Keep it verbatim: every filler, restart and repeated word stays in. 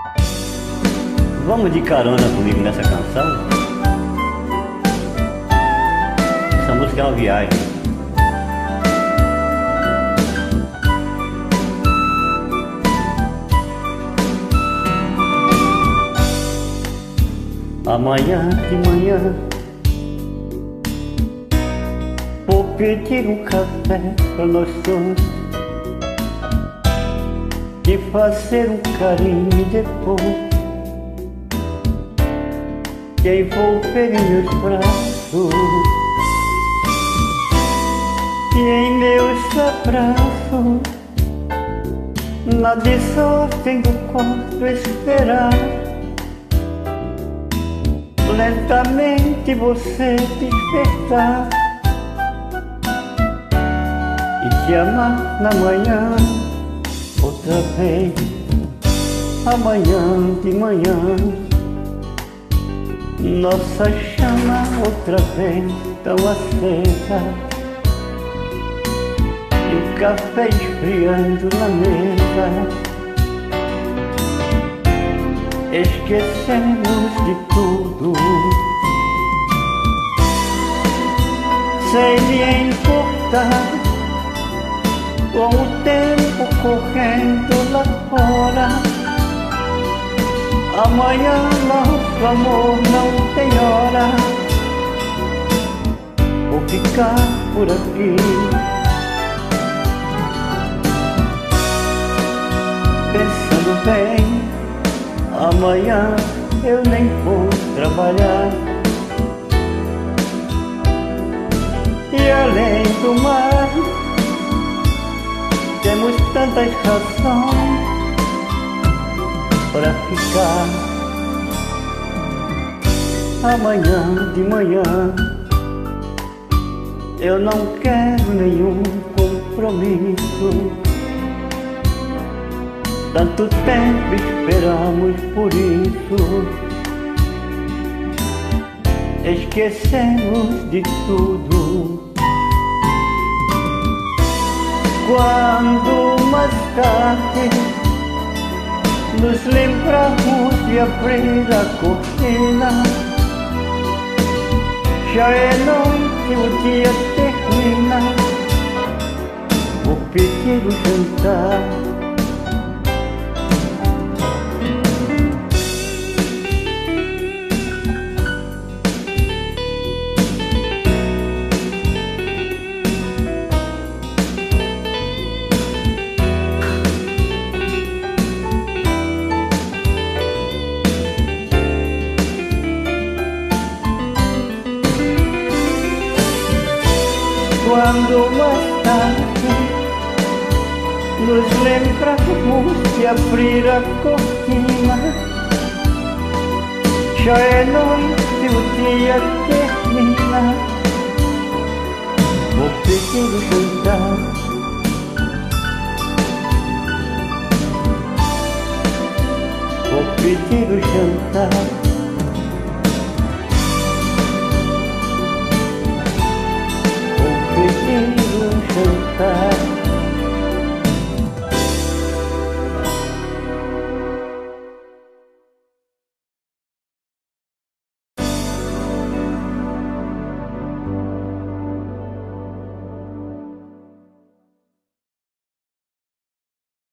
Vamos de carona comigo nessa canção? Essa música é uma viagem. Amanhã de manhã vou pedir um café pra nós dois e fazer um carinho depois te envolver em meus braços e em meus abraços na desordem do quarto esperar lentamente você despertar e te amar na manhã outra vez. Amanhã de manhã nossa chama outra vez tão acesa e o café esfriando na mesa. Esquecemos de tudo sem lhe importar com o tempo correndo lá fora. Amanhã nosso amor não tem hora. Vou ficar por aqui pensando bem. Amanhã eu nem vou trabalhar e além do mar temos tantas razões para ficar. Amanhã de manhã eu não quero nenhum compromisso. Tanto tempo esperamos por isso. Esquecemos de tudo. Quando mais tarde nos lembramos de abrir a cortina, já é noite, o dia termina. Vou pedir o jantar. Quando mais tarde nos lembramos de abrir a cortina, já é noite, o dia termina. Vou pedir o jantar. Vou pedir o jantar.